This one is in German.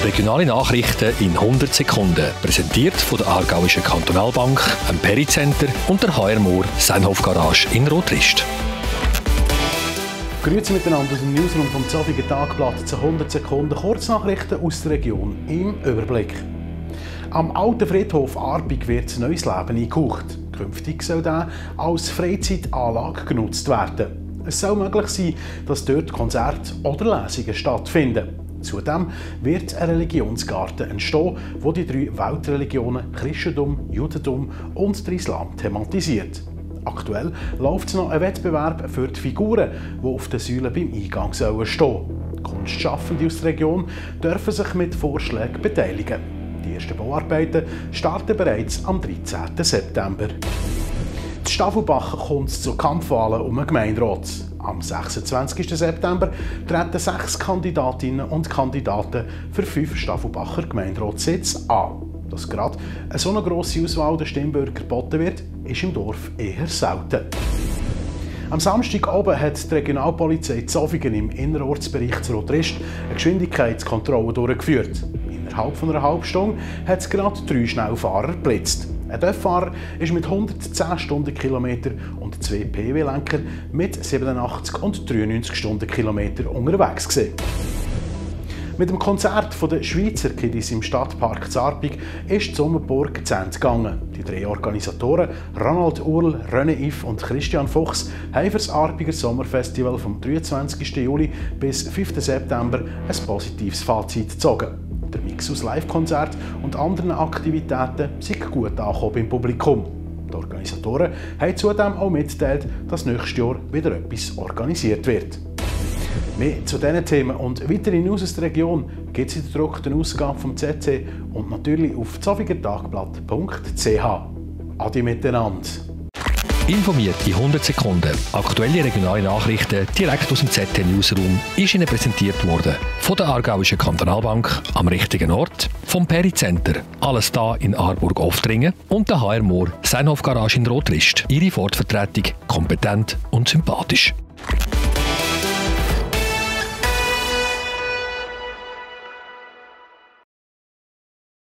Regionale Nachrichten in 100 Sekunden. Präsentiert von der Aargauischen Kantonalbank, dem Pericenter und der HR Moore Seinhof Garage in Rotrist. Grüezi miteinander aus dem Newsroom vom Zofiger Tagblatt zu 100 Sekunden Kurznachrichten aus der Region im Überblick. Am alten Friedhof Arbig wird ein neues Leben eingehaucht. Künftig soll der als Freizeitanlage genutzt werden. Es soll möglich sein, dass dort Konzerte oder Lesungen stattfinden. Zudem wird ein Religionsgarten entstehen, wo die 3 Weltreligionen Christentum, Judentum und der Islam thematisiert. Aktuell läuft noch ein Wettbewerb für die Figuren, die auf den Säulen beim Eingang stehen sollen. Kunstschaffende aus der Region dürfen sich mit Vorschlägen beteiligen. Die ersten Bauarbeiten starten bereits am 13. September. In Staffelbach kommt es zu Kampfwahlen um den Gemeinderat. Am 26. September treten 6 Kandidatinnen und Kandidaten für 5 Staffelbacher Gemeinderatssitze an. Dass gerade so eine grosse Auswahl der Stimmbürger geboten wird, ist im Dorf eher selten. Am Samstag oben hat die Regionalpolizei Zofigen im Innerortsbereich zu Rotrist eine Geschwindigkeitskontrolle durchgeführt. Innerhalb von einer halben Stunde hat es gerade 3 Schnellfahrer geblitzt. Ein Dörffahrer ist mit 110 Stundenkilometer und 2 PW-Lenker mit 87 und 93 Stundenkilometer unterwegs gewesen. Mit dem Konzert der Schweizer Kiddies im Stadtpark Arbig ist die Sommerburg zu Ende gegangen. Die 3 Organisatoren, Ronald Url, René Iff und Christian Fuchs, haben für das Arbiger Sommerfestival vom 23. Juli bis 5. September ein positives Fazit gezogen. Der Mix aus Live-Konzert und anderen Aktivitäten sind gut angekommen beim Publikum. Die Organisatoren haben zudem auch mitgeteilt, dass nächstes Jahr wieder etwas organisiert wird. Mehr zu diesen Themen und weitere News aus der Region gibt es in der gedruckten Ausgabe vom ZC und natürlich auf zofigertagblatt.ch. Adi miteinander. Informiert in 100 Sekunden. Aktuelle regionale Nachrichten direkt aus dem ZT Newsroom ist Ihnen präsentiert worden von der Aargauischen Kantonalbank am richtigen Ort, vom Pericenter, alles da in Aarburg-Oftringen und der HR Moore Seinhof Garage in Rotrist. Ihre Fortvertretung kompetent und sympathisch.